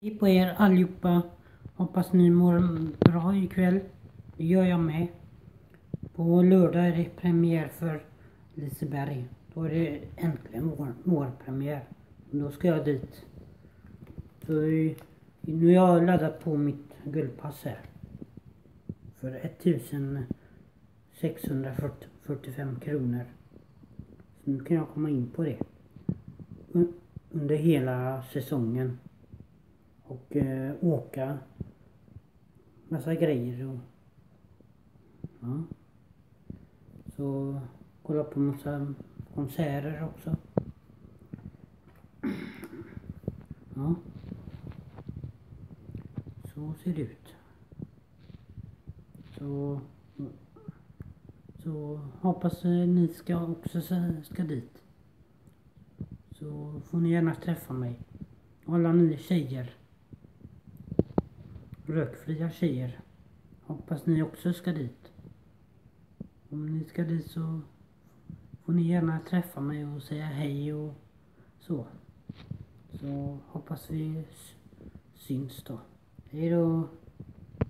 Hej på er allihopa. Hoppas ni mår bra ikväll. Det gör jag med. På lördag är det premiär för Liseberg. Då är det äntligen vårpremiär. Och då ska jag dit. Så nu har jag laddat på mitt guldpass här. För 1645 kronor. Så nu kan jag komma in på det. Under hela säsongen. Och åka massa grejer och ja. Så kolla på massa konserter också. Ja. Så ser det ut. Så hoppas ni också ska dit. Så får ni gärna träffa mig. Alla ni tjejer. Rökfria tjejer. Hoppas ni också ska dit. Om ni ska dit så får ni gärna träffa mig och säga hej och så. Så hoppas vi syns då. Hej då.